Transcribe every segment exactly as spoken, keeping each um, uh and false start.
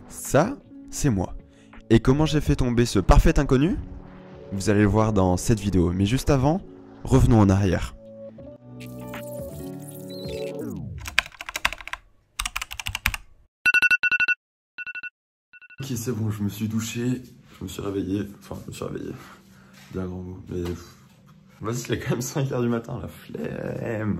Ça, c'est moi. Et comment j'ai fait tomber ce parfait inconnu? Vous allez le voir dans cette vidéo, mais juste avant, revenons en arrière. Ok, c'est bon, je me suis douché, je me suis réveillé, enfin, je me suis réveillé, bien grand mot, mais vas-y, il est quand même cinq heures du matin, la flemme.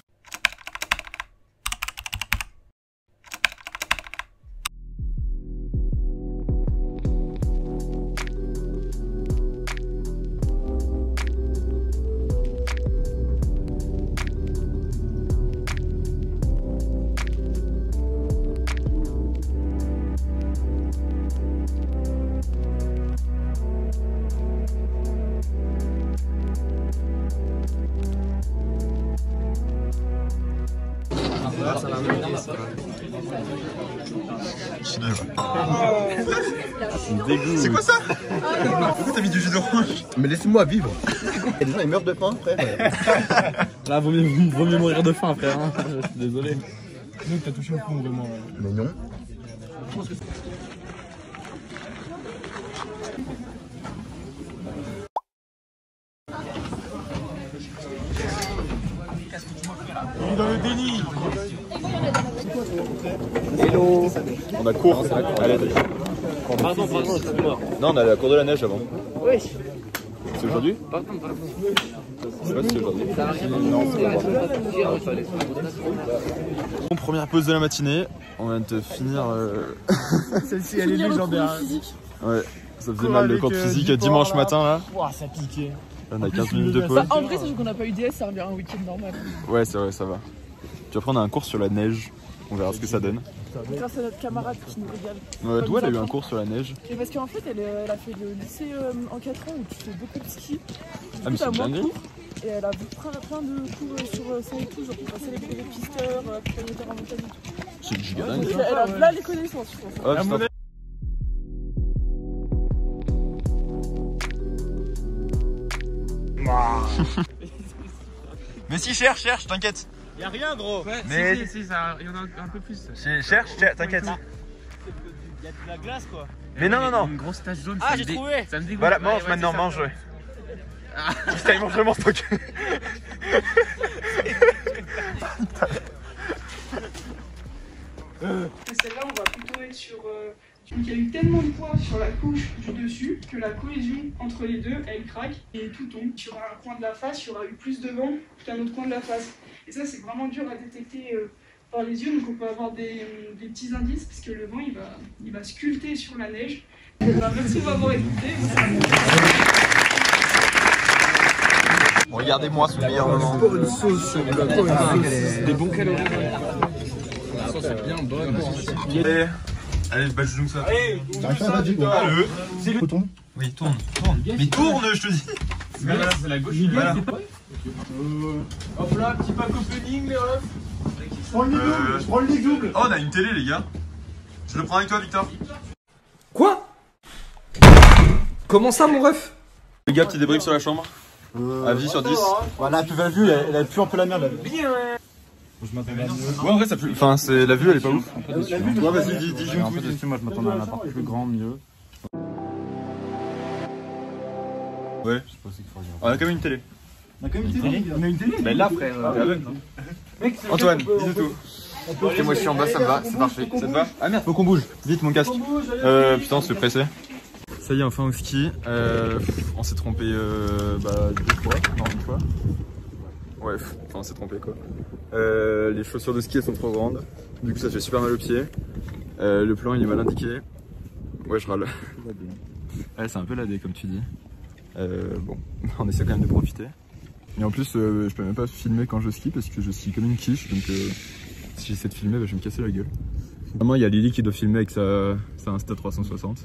C'est quoi ça? Pourquoi t'as mis du jus d'orange? Mais laissez-moi vivre. Et les gens ils meurent de faim, frère. Là, vaut mieux, vaut mieux mourir de faim, frère. Hein. Je suis désolé. Donc t'as touché au fond vraiment. Là. Mais non. Il est dans le déni. Hello. On a cours. Allez, Pardon, pardon, excuse-moi. non, on a la cour de la neige avant. Oui. C'est aujourd'hui? Pardon, pardon. Je sais pas si c'est aujourd'hui. Non, c'est pas Bon, première pause de la matinée, on vient de finir. Euh... Celle-ci elle est légendaire. Ouais, ça faisait mal le cours de physique dimanche matin là. Ouah, ça piquait. Là, on a quinze minutes de pause. Bah, en vrai, sachant qu'on n'a pas eu D S, ça revient à un week-end normal. Ouais, c'est vrai, ça va. Puis après, on a un cours sur la neige. On verra ce que ça donne. Grâce à notre camarade qui nous régale. Ouais, d'où elle a eu un cours sur la neige? Et parce qu'en fait, elle, elle a fait le lycée euh, en quatre ans où tu fais beaucoup de ski. Ah, mais c'est moins dingue. cours. Et elle a plein, plein de cours sur euh, ça et tout, genre pour passer les les pisteurs, euh, puis les moteurs en montagne et tout. C'est giga Donc, dingue. elle, elle a plein les connaissances, je pense. Hop, stop. Mais si, cherche, cherche, t'inquiète. Y'a rien, gros. Ouais, Mais- si, si, si, ça, il y en a un peu plus. Cherche, cherche, t'inquiète. Y'a de la glace, quoi. Mais non, non, non. Une grosse tache jaune. Ah, ça j'ai me dé- trouvé. Ça me dégoûte. Voilà, Ouais, mange ouais, maintenant, c'est ça. mange, ouais. Ça, il mange vraiment ce truc. Celle-là, on va plutôt être sur... Euh, il y a eu tellement de poids sur la couche du dessus que la cohésion entre les deux, elle craque et tout tombe. Sur un coin de la face, il y aura eu plus de vent qu'un autre coin de la face. Et ça, c'est vraiment dur à détecter euh, par les yeux. Donc on peut avoir des, des petits indices parce que le vent, il va, il va sculpter sur la neige. Alors, merci de m'avoir écouté. Regardez-moi ce meilleur moment. Pour une sauce sur le plateau, une sauce. Des bons calories. La sauce est bien bonne. Allez, allez, bah je joue ça. Allez, T'arrives pas à dire quoi? Allez. C'est le coton. Oui, tourne, tourne. Mais tourne, je te dis. C'est la gauche. Voilà. Hop là, petit pack opening, les refs. Prends le lit Euh, double. Prends le lit double. Oh, on a une télé, les gars. Je le prends avec toi, Victor. Quoi? Comment ça, mon ref? Les gars, petit débrief sur la chambre. Avis sur dix. Voilà, tu vas vu, elle, elle pue un peu la merde. Bien. Je m'attendais à mieux. Ouais, en vrai, ça pue. Enfin, c'est la vue, elle est pas ouf. La vue, Ouais, vas-y, dis, dis, dis. Un peu déçu, moi je m'attendais à un appart plus grand, mieux. Ouais. Je pensais qu'il faut regarder. On a quand même une télé. On a quand même une télé. On a une télé. Mais là, frère, Antoine, dis-nous tout. ok, moi je suis en bas, ça me va, c'est parfait. Ça te va? Ah merde, faut qu'on bouge. Vite, mon casque. Euh, putain, c'est pressé. Ça y est, enfin au ski. Euh, pff, on s'est trompé euh, bah, deux fois. Non, une fois. Ouais, pff, enfin, on s'est trompé quoi. Euh, les chaussures de ski elles sont trop grandes. Du coup, ça fait super mal aux pieds. Euh, le plan il est mal indiqué. Ouais, je râle. Ouais, c'est un peu ladé comme tu dis. Euh, bon, on essaie quand même de profiter. Et en plus, euh, je peux même pas filmer quand je skie parce que je skie comme une quiche. Donc, euh, si j'essaie de filmer, bah, je vais me casser la gueule. Vraiment, il y a Lily qui doit filmer avec sa, sa Insta trois cent soixante.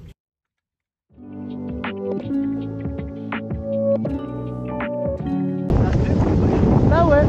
Bah ouais.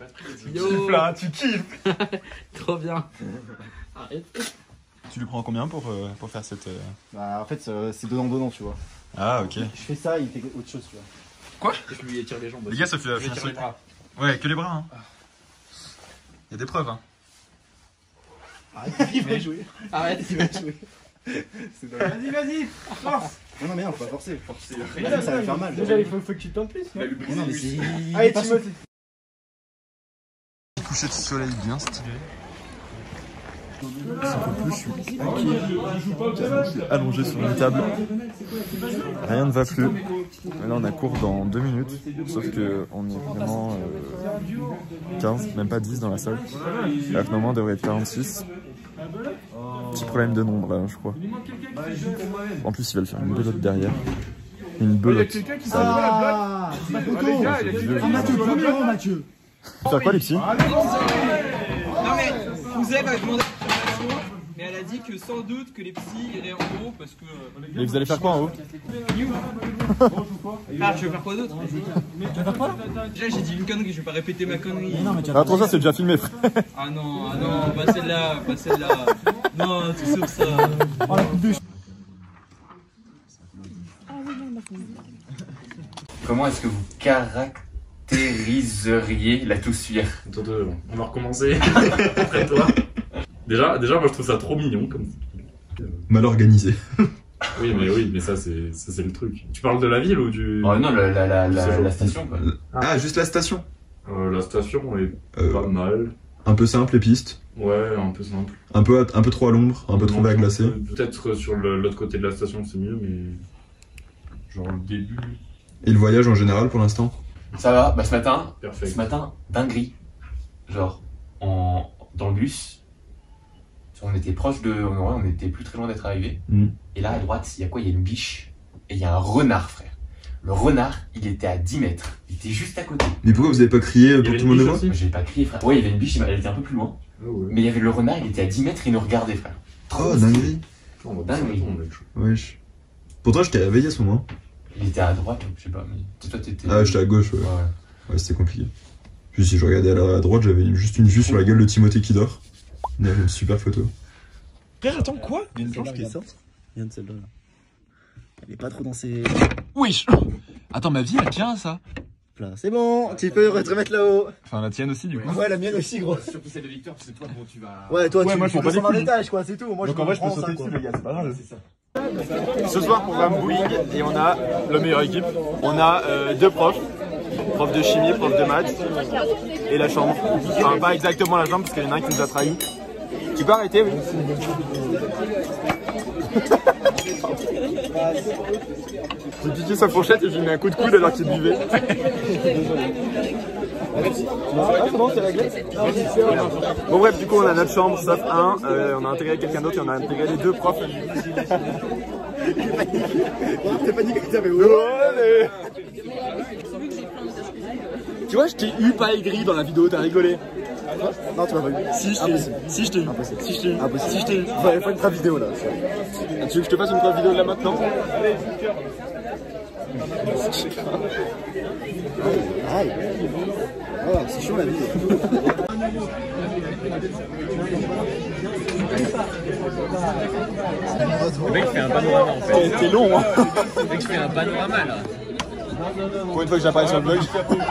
Yo là, tu kiffes. Trop bien. Arrête. Tu lui prends combien pour, euh, pour faire cette... Euh... Bah, en fait, c'est donnant-donnant, tu vois. Ah, ok. Je fais ça, il fait autre chose, tu vois. Quoi? Je lui étire les jambes. Les gars, ça fait la Je lui étire les bras. Ouais, que les bras, hein. Il y a des preuves, hein. Arrête, il va jouer. Arrête, il va jouer. Vas-y, vas-y, force. Non, non, mais non, faut pas forcer. forcer. Ça, ça va faire mal. Déjà, il faut, faut que tu tentes plus. Non, non mais c'est. Allez, Timothée. Coucher de soleil bien stylé. Je suis allongé sur une table. Rien ne va plus. Là, on a cours dans deux minutes. Sauf que on est vraiment euh, quinze, même pas dix dans la salle. Alors que normalement, on devrait être quarante-six. Petit problème de nombre là, je crois. En plus, il va le faire une belote derrière. Une belote. Ça ah, Mathieu, premier rang, Mathieu. Tu faire quoi, les petits? Non mais, Ouzet m'a demandé mais elle a dit que sans doute que les psys iraient en haut parce que... Et vous allez faire quoi en haut? Ah, je vais faire quoi d'autre? Tu vas faire quoi? Déjà j'ai dit une connerie, je vais pas répéter ma connerie. Ah, pour ça, c'est déjà filmé, frère. Ah non, ah non, pas celle-là, pas celle-là. Non, c'est sur ça. Ah oui, non, d'accord. Comment est-ce que vous caractériseriez la toussuire? Attends, on va recommencer après toi. Déjà, déjà, moi je trouve ça trop mignon comme. Mal organisé. Oui, mais oui, mais ça c'est ça, c'est le truc. Tu parles de la ville ou du. Oh non, la, la, la, la, la station quoi. Ah, juste la station. Euh, la station est euh, pas mal. Un peu simple, les pistes. Ouais, un peu simple. Un peu, un peu trop à l'ombre, un peu trop bas glacé. Peut-être sur l'autre côté de la station c'est mieux, mais. Genre le début. Et le voyage en général pour l'instant? Ça va, bah ce matin. Perfect. Ce matin, dinguerie. Genre, en, dans le bus. On était proche de. On était plus très loin d'être arrivé. Mmh. Et là, à droite, il y a quoi? Il y a une biche. Et il y a un renard, frère. Le renard, il était à dix mètres. Il était juste à côté. Mais pourquoi vous avez pas crié pour tout le monde le voir? J'ai pas crié, frère. Ouais, il y avait une biche, elle était un peu plus loin. Oh, ouais. Mais il y avait le renard, il était à dix mètres, il nous regardait, frère. Oh, dinguerie. Oh, dinguerie. Wesh. Pourtant, je t'ai réveillé à ce moment. Il était à droite, je sais pas. Mais toi, t'étais. Ah, j'étais à gauche, ouais. Ouais, ouais c'était compliqué. Puis si je regardais à, la, à droite, j'avais juste une vue sur la gueule de Timothée qui dort. Il y avait une super photo. Frère, attends, quoi? Il y a une planche qui est sortie. Regarde celle-là. Elle est pas trop dans ses. Wesh! Attends, ma vie, elle tient à ça. C'est bon, tu peux te remettre là-haut. Enfin, la tienne aussi, du coup. Ouais, la mienne aussi, gros. Surtout celle de Victor, parce que toi, bon, tu vas. Ouais, toi, ouais, tu moi, peux descendre un étage, quoi, c'est tout. Moi, donc, je en vrai, je peux sauter dessus, les gars, c'est pas grave. Ce soir, programme bowling, et on a la meilleure équipe. On a euh, deux profs. Prof de chimie, prof de maths. Et la chambre. Enfin, pas exactement la chambre, parce qu'il y en a un qui nous a trahis. Tu peux arrêter, oui. J'ai piqué sa fourchette et j'ai mis un coup de coude alors qu'il buvait. Bon bref, du coup on a notre chambre, sauf un, euh, on a intégré quelqu'un d'autre et on a intégré les deux profs. T'es paniqué, t'avais ouais, tu vois, je t'ai eu pas aigri dans la vidéo, t'as rigolé. Non, tu m'as pas eu. Si, je t'ai eu. Si, je t'ai eu. Si, je t'ai eu. Impossible. Si, je t'ai eu. Il fallait pas une vraie vidéo là. Ah, tu veux que je te fasse une vraie vidéo là maintenant? Aïe. Oh, c'est chaud la vie. Le mec fait un panorama en fait. T'es long, hein. Le mec fait un panorama là. Pour une fois que j'apparais sur le blog.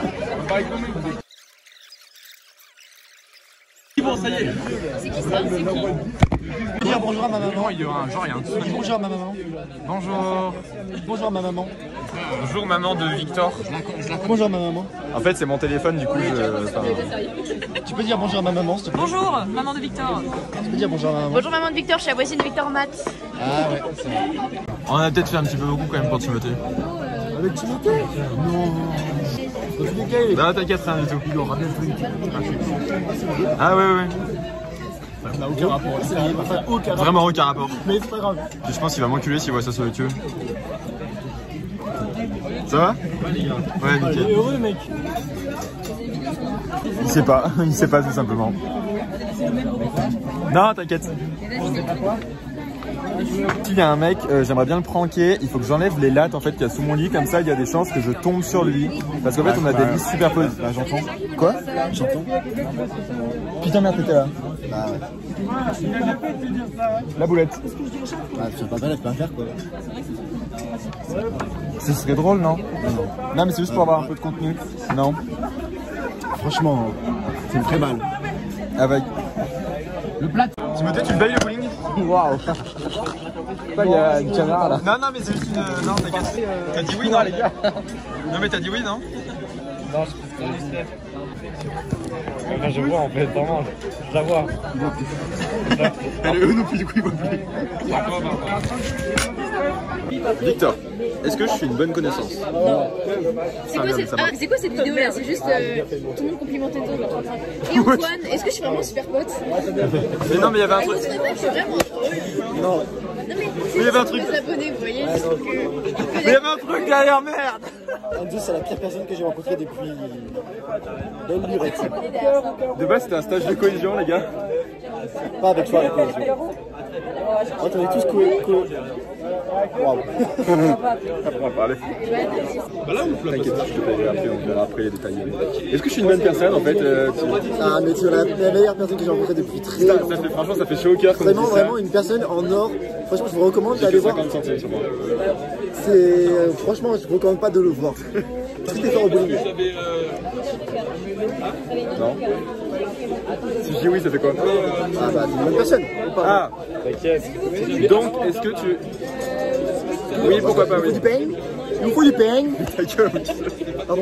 Bon, ça y est. C'est qui ça? C'est qui? Dire bonjour à ma maman. Il y aura un genre, il y a un truc. Bonjour à ma maman. Bonjour. Bonjour à ma maman. Bonjour maman de Victor. Bonjour à ma maman. En fait, c'est mon téléphone, du coup, je... Enfin... Tu peux dire bonjour à ma maman, s'il te plaît? Bonjour, maman de Victor. Tu peux dire bonjour à ma maman? Bonjour, maman de Victor, je suis la voisine de Victor Matt. Ah ouais, c'est vrai. On a peut-être fait un petit peu beaucoup quand même pour Timothée. Avec Timothée? Non. Non, t'inquiète, rien du tout. Ah ouais, ouais. Ça n'a aucun rapport. Enfin, aucun rapport. Vraiment aucun rapport. Mais c'est pas grave. Puis je pense qu'il va m'enculer s'il voit ça sur YouTube. Ça va? Ouais, nickel. Heureux, mec. Il sait pas, il sait pas tout simplement. Non, t'inquiète. S'il y a un mec, euh, j'aimerais bien le pranker, il faut que j'enlève les lattes en fait qu'il y a sous mon lit, comme ça il y a des chances que je tombe sur lui. Parce qu'en fait on a des lits superposés. Bah j'entends. Quoi? J'entends. Putain merde t'étais là. Bah ouais. La boulette. Ah, tu vas pas la faire quoi. Ce serait drôle non? Non. Non mais c'est juste pour avoir un peu de contenu. Non. Franchement, c'est très mal. Avec. Le plat. Timothée, tu me payes le bowling? Waouh. Il y a une caméra là. Non, non, mais c'est juste une. Non, t'inquiète. T'as dit oui, non, les gars? Non, mais t'as dit oui, non? Non, je peux te enregistrer. Enfin, je vois en fait, vraiment, je la vois. Elle est eux non plus, du coup, ils voient plus. Victor, est-ce que je suis une bonne connaissance? Non. C'est quoi, cette... ah, quoi cette vidéo là? C'est juste euh, tout le monde complimentait toi. Et Antoine, est-ce que je suis vraiment super pote? Mais non, mais il y avait un truc. Je suis vraiment heureux. Non. Non mais il y avait un truc. Les abonnés, vous voyez. Mais il y avait un truc derrière, merde. Andrew, c'est la pire personne que j'ai rencontrée depuis belle lurette. De base, c'était un stage de cohésion, les gars. Pas avec toi, la cohésion. On est tous cohérents. Waouh. Après, on va parler. Bah là, on t'inquiète, je te paierai après, on verra après les détails. Est-ce que je suis une bonne personne en fait? euh, tu... Ah, mais tu es la, la meilleure personne que j'ai rencontrée depuis très longtemps. Ça fait, franchement, ça fait chaud au cœur. Vraiment, vraiment une personne en or. Franchement, je vous recommande d'aller voir. cinquante centimes sur moi. C'est. Euh, franchement, je vous recommande pas de le voir. Tout est fait au bowling. Non. Si je dis oui, ça fait quoi? Ah, bah, t'es une bonne personne. Ah, t'inquiète. Donc, est-ce que tu. Oui, pourquoi pas, oui. Il faut du pain. Il faut du pain. Ta gueule. Pardon.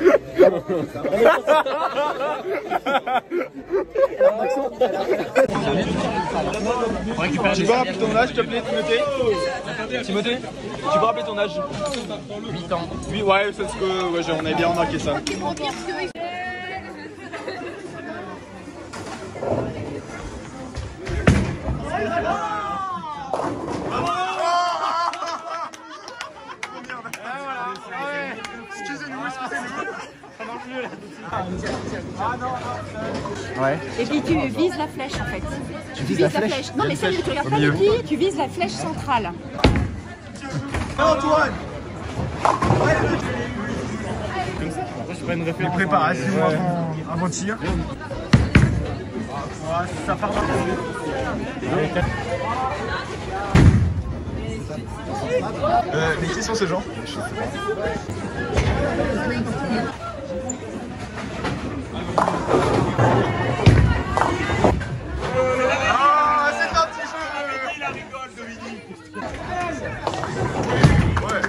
Tu peux rappeler ton âge, s'il te plaît, Timothée? Timothée, tu peux rappeler ton âge? huit ans. Oui, ouais, c'est ce que ouais, on avait bien remarqué ça. Ouais. Et puis tu vises la flèche en fait. Tu vises la flèche? Non mais sérieux, tu regardes pas le pied, tu vises la flèche centrale. Antoine! Comme ça, après je ferai une référence. Les préparations avant, avant tir. Ah, ça part dans euh, mais qui sont ces gens? Ah, c'est un petit jeu! Il rigole, Dominique! Ouais!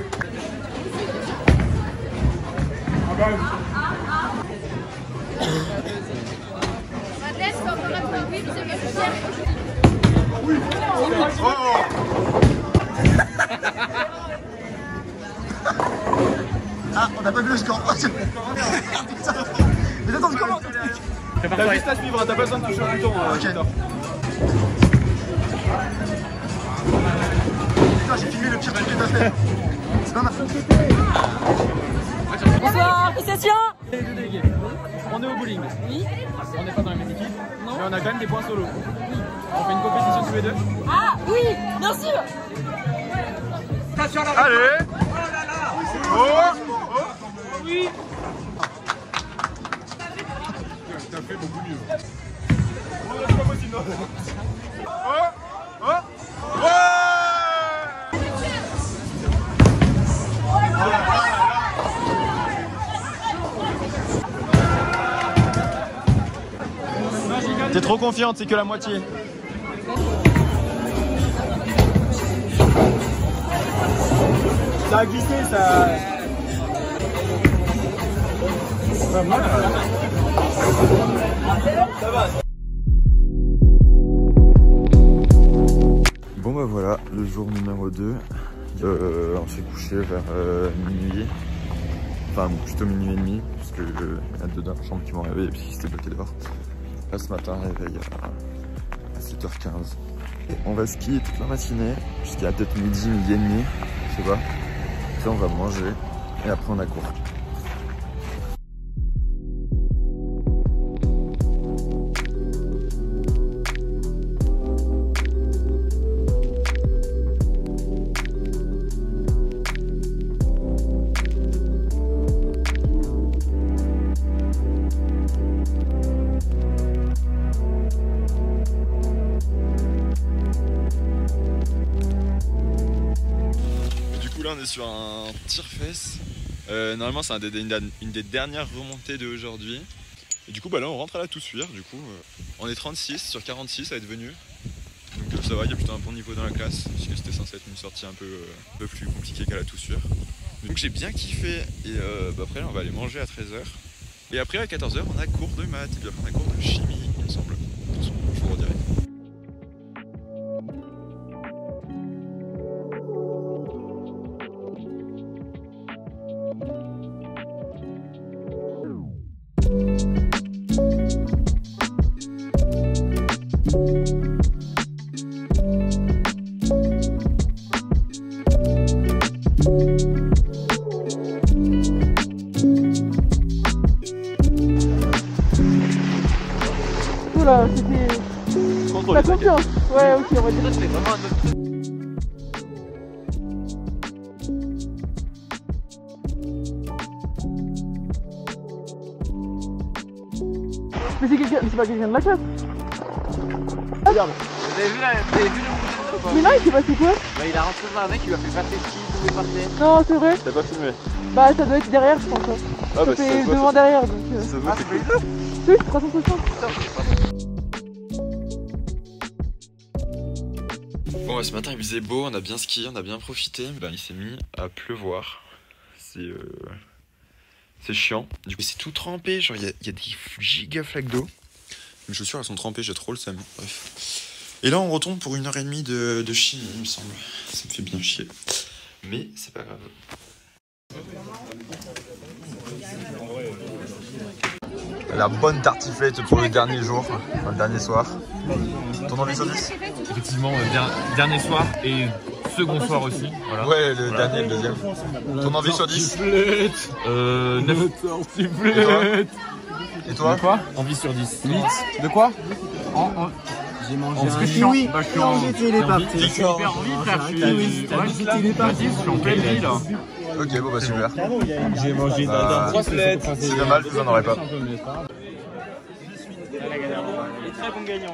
Madeleine, c'est encore un peu oui, vous avez Oh! Ah, on n'a pas vu le score. Mais attends, comment? T'as juste à suivre, t'as pas besoin de toucher au bouton. Ok. Putain, j'ai filmé le pire truc que t'as fait. C'est pas mal. Bonsoir, appréciation. On est au bowling. Oui. On n'est pas dans la même équipe. Non. Mais on a quand même des points solo. On fait une compétition tous les deux. Ah oui, bien sûr. Allez. Oh là là. Oh. Oh. Oui. T'as fait beaucoup mieux. Oh, c'est pas possible. Oh. Oh. Ouais. T'es trop confiante, c'est que la moitié. Ça a glissé, ça. C'est pas mal. Ça va. Bon bah voilà, le jour numéro deux. Euh, on s'est couché vers euh, minuit. Enfin plutôt minuit et demi, parce que euh, y a deux dans la chambre qui m'ont réveillé parce qu'ils étaient bloqués dehors. Là ce matin, réveil à sept heures quinze. On va skier toute la matinée, jusqu'à peut-être midi, midi et demi, je sais pas. Puis on va manger, et après on a cours. on est sur un tire-fesse. Euh, normalement, c'est un des, une, une des dernières remontées d'aujourd'hui. Et du coup, bah là, on rentre à la Toussuire. Du coup, euh, on est trente-six sur quarante-six à être venu. Donc euh, ça va, il y a plutôt un bon niveau dans la classe. Puisque c'était censé être une sortie un peu, euh, un peu plus compliquée qu'à la Toussuire. Donc j'ai bien kiffé. Et euh, bah, après, là, on va aller manger à treize heures. Et après, à quatorze heures, on a cours de maths. Et puis après, on a cours de chimie, il me semble. Attention, je vous redirai. Oula, c'était... T'as confiance? Ouais, ok, on va dire. C'est vraiment un autre truc. Mais c'est quelqu'un... c'est pas quelqu'un de la classe. Regarde. Vous avez vu, la... Vous avez vu le mouvement ou pas? Mais non, il s'est passé quoi? Bah il a rentré dans un mec, il lui a fait passer ski, tout est parti. Non, c'est vrai. T'as pas filmé? Bah ça doit être derrière, je pense. Ah ça bah fait ça devant voit, derrière, donc... Euh... Ça vaut, ah, c'est cool. Oui, c'est trois cent soixante. Bon ouais, ce matin il faisait beau, on a bien skié, on a bien profité. Ben, il s'est mis à pleuvoir. C'est euh... c'est chiant. Du coup c'est tout trempé, genre il y, y a des giga flaques d'eau. Mes chaussures elles sont trempées, j'ai trop le seum. Bref. Et là on retombe pour une heure et demie de, de chimie il me semble. Ça me fait bien chier. Mais c'est pas grave. La bonne tartiflette pour le dernier jour, enfin, le dernier soir. Ton envie sur dix? Effectivement, euh, dernier soir et second soir aussi. Voilà. Ouais, le voilà. Dernier, le deuxième. Ton envie sur dix? Euh, neuf. Et toi? Et toi? De quoi? Envie sur dix. huit. De quoi? En, en... J'ai mangé un kiwi. Bah, je suis en j'étais les papes. J'ai super envie, frère. Je suis j'étais les papes. Je suis en pleine vie là. Ok, bon bah super. J'ai mangé euh, trois flettes. C'est dommage, vous en aurez pas. Et très bon gagnant.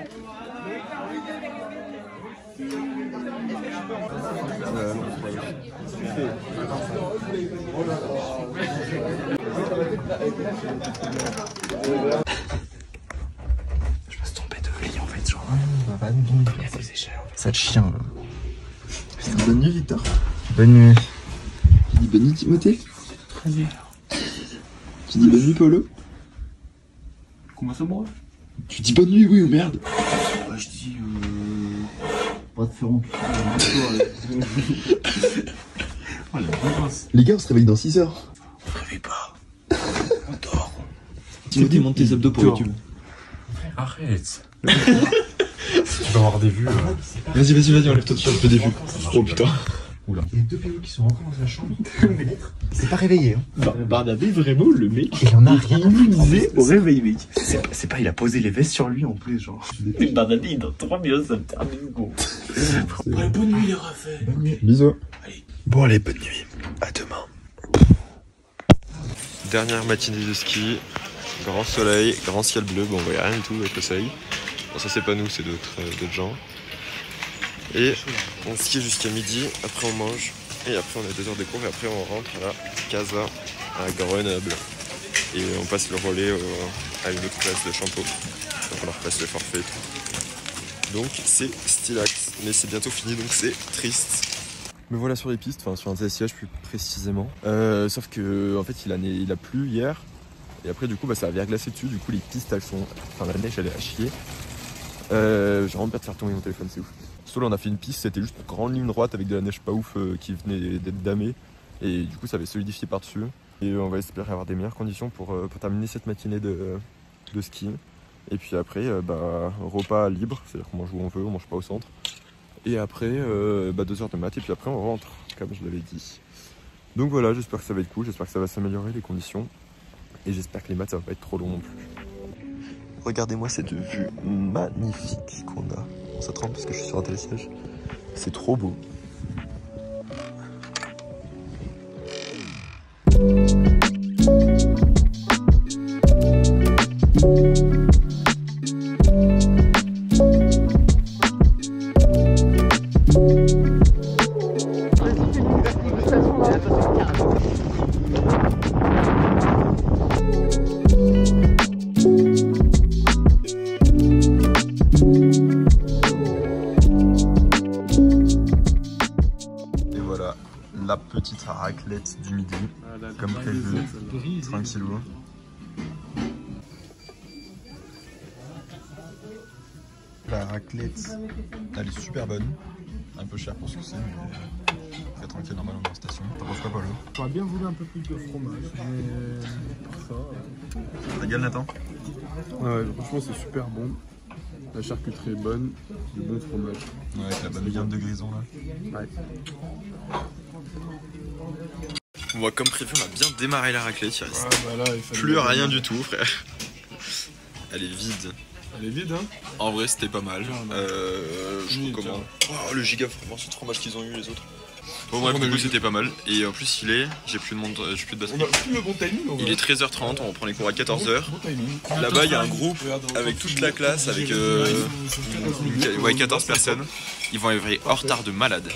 Je me suis trompé de lit en fait, genre. On va pas nous tomber. C'est cher. Ça te chien. Putain, bonne nuit Victor. Bonne nuit. Tu dis bonne nuit Timothée? Très bien. Tu dis bonne nuit Paulo? Comment ça moi? Tu dis bonne nuit oui ou merde? Bah je dis euh... pas de faire en oh, les gars on se réveille dans six heures. On se réveille pas. On dort. Timothée monte tes abdos pour YouTube. Arrête. Tu vas avoir des vues. Euh... Vas-y vas-y vas-y enlève-toi de faire un peu des vues. Oh putain. Oula. Il y a deux P O qui sont rentrés dans la chambre. Il s'est pas réveillé. Hein. Bah, Barnabé, vraiment, le mec. Il en a rien misé au réveil, mec. C'est pas, il a posé les vestes sur lui en plus, genre. Barnabé, il dort trop bien, ça me termine, gros. Ouais, bonne nuit, les refais. Bonne nuit. Bisous. Allez. Bon, allez, bonne nuit. À demain. Dernière matinée de ski. Grand soleil, grand ciel bleu. Bon, on voit rien du tout avec le soleil. Bon, ça, c'est pas nous, c'est d'autres euh, gens. Et on skie jusqu'à midi, après on mange, et après on a deux heures de cours, et après on rentre à Casa, à Grenoble. Et on passe le relais euh, à une autre classe de Champeau. Donc on leur passe le forfait et tout. Donc c'est stylax, mais c'est bientôt fini, donc c'est triste. Me voilà sur les pistes, enfin sur un T S I H plus précisément. Euh, sauf que en fait il a, il a plu hier, et après du coup bah, ça a verglacé dessus, du coup les pistes elles sont... Enfin la neige elle est à chier. Euh, J'ai vraiment peur de faire tomber mon téléphone, c'est ouf. Là on a fait une piste, c'était juste une grande ligne droite avec de la neige pas ouf euh, qui venait d'être damée. Et du coup ça avait solidifié par dessus. Et on va espérer avoir des meilleures conditions pour, euh, pour terminer cette matinée de, de ski. Et puis après, euh, bah, repas libre, c'est-à-dire qu'on mange où on veut, on mange pas au centre. Et après, euh, bah, deux heures de maths et puis après on rentre, comme je l'avais dit. Donc voilà, j'espère que ça va être cool, j'espère que ça va s'améliorer les conditions. Et j'espère que les maths ça va pas être trop long non plus. Regardez-moi cette vue magnifique qu'on a. Ça trempe parce que je suis sur un télésiège. C'est trop beau. Dégustation petite raclette du midi, comme prévu, tranquillou. La raclette, elle est super bonne, un peu chère pour ce que c'est, mais très tranquille, normal, on est en station. T'en penses quoi, Paulo? J'aurais bien voulu un peu plus de fromage, mais pour ça... Ça régale, Nathan? Ouais, franchement c'est super bon. La charcuterie est bonne, du bon fromage. Ouais, avec la bonne viande de grison là. Ouais. Bon, comme prévu, on a bien démarré la raclette, il reste ah, bah là, il plus rien du tout, frère. Elle est vide. Elle est vide, hein? En vrai, c'était pas mal. Euh, je oui, recommande. Oh, le giga fromage qu'ils ont eu les autres. Bon, bref, du coup, c'était pas mal. Et en plus, il est. J'ai plus de monde, j'ai plus de basket. On a plus le bon timing, il est treize heures trente, on reprend les cours à quatorze heures. Bon, bon là-bas, il y a un groupe avec toute la classe, avec euh, ouais, quatorze personnes. Ils vont arriver en retard de malade.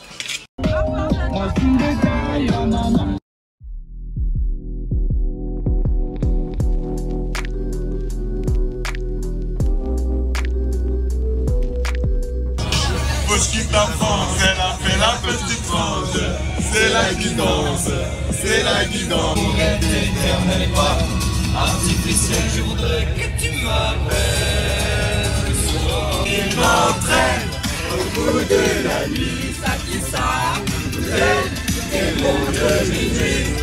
Quitte la France, elle a fait la petite France. C'est la guidance, c'est la guidance. Pour être éternel, pas artificiel, je voudrais que tu m'appelles. Il m'entraîne au bout de la nuit, ça qui ça, les mots de minuit.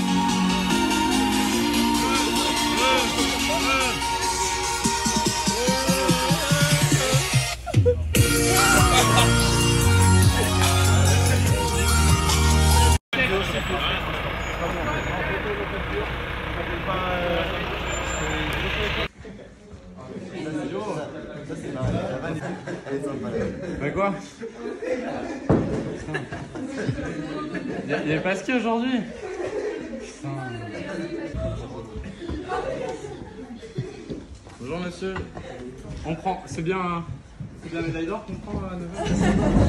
Bah quoi? Il y a pas ski aujourd'hui? Bonjour monsieur. On prend, c'est bien, c'est bien la médaille d'or qu'on prend à neuf heures?